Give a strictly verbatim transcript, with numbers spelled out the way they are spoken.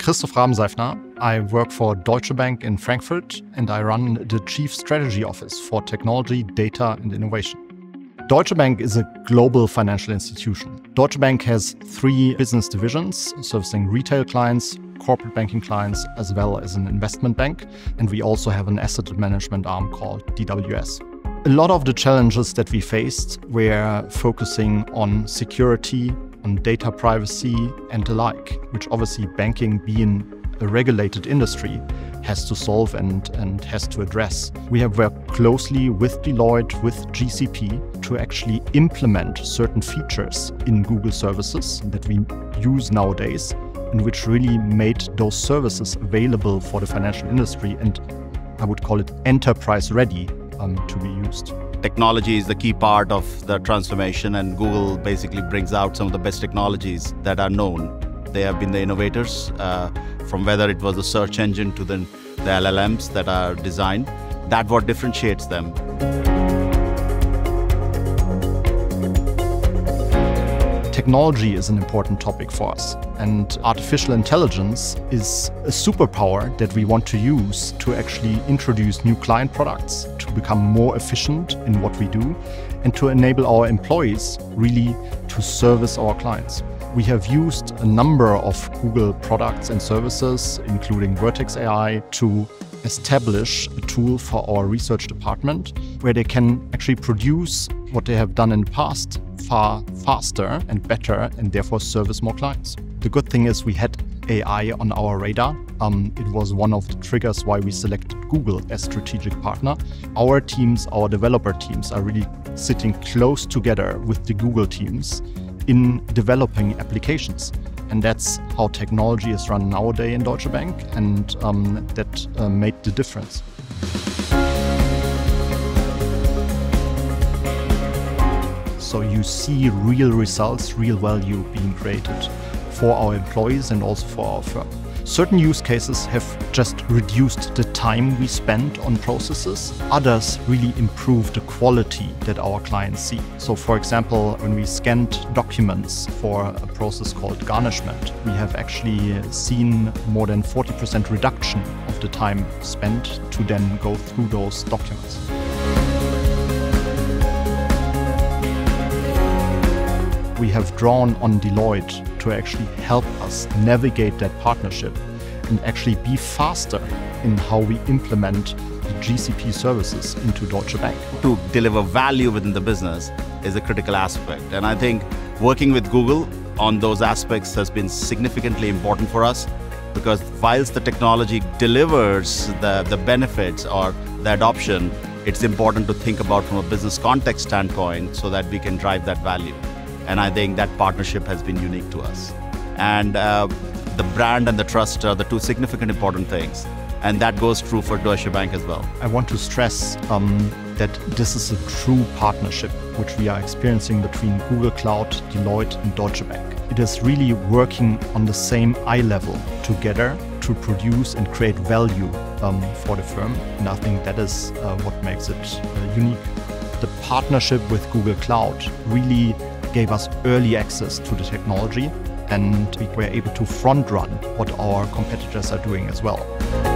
Christoph Rabenseifner. I work for Deutsche Bank in Frankfurt, and I run the Chief Strategy Office for Technology, Data and Innovation. Deutsche Bank is a global financial institution. Deutsche Bank has three business divisions servicing retail clients, corporate banking clients, as well as an investment bank. And we also have an asset management arm called D W S. A lot of the challenges that we faced were focusing on security, on data privacy and the like, which obviously banking being a regulated industry has to solve and, and has to address. We have worked closely with Deloitte, with G C P to actually implement certain features in Google services that we use nowadays, and which really made those services available for the financial industry, and I would call it enterprise ready um, to be used. Technology is the key part of the transformation, and Google basically brings out some of the best technologies that are known. They have been the innovators, uh, from whether it was the search engine to the, the L L Ms that are designed. That's what differentiates them. Technology is an important topic for us, and artificial intelligence is a superpower that we want to use to actually introduce new client products, to become more efficient in what we do, and to enable our employees really to service our clients. We have used a number of Google products and services, including Vertex A I, to establish a tool for our research department where they can actually produce what they have done in the past far faster and better, and therefore service more clients. The good thing is we had A I on our radar. Um, it was one of the triggers why we selected Google as strategic partner. Our teams, our developer teams, are really sitting close together with the Google teams in developing applications. And that's how technology is run nowadays in Deutsche Bank, and um, that uh, made the difference. So you see real results, real value being created for our employees and also for our firm. Certain use cases have just reduced the time we spend on processes. Others really improve the quality that our clients see. So for example, when we scanned documents for a process called garnishment, we have actually seen more than forty percent reduction of the time spent to then go through those documents. We have drawn on Deloitte to actually help us navigate that partnership and actually be faster in how we implement the G C P services into Deutsche Bank. To deliver value within the business is a critical aspect. And I think working with Google on those aspects has been significantly important for us, because whilst the technology delivers the, the benefits or the adoption, it's important to think about from a business context standpoint so that we can drive that value. And I think that partnership has been unique to us. And uh, the brand and the trust are the two significant important things. And that goes true for Deutsche Bank as well. I want to stress um, that this is a true partnership which we are experiencing between Google Cloud, Deloitte and Deutsche Bank. It is really working on the same eye level together to produce and create value um, for the firm. And I think that is uh, what makes it uh, unique. The partnership with Google Cloud really gave us early access to the technology, and we were able to front run what our competitors are doing as well.